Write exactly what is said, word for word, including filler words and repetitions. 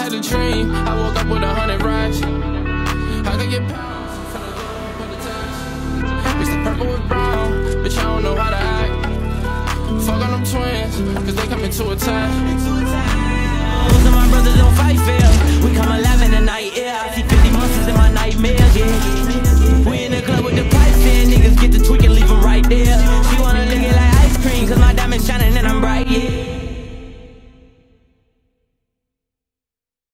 had a dream, I woke up with a hundred rides. I could get pounds from the low, from the tax. Mix the purple with brown, bitch, I don't know how to act. Fuck on them twins, cause they come into attack. Most of my brothers don't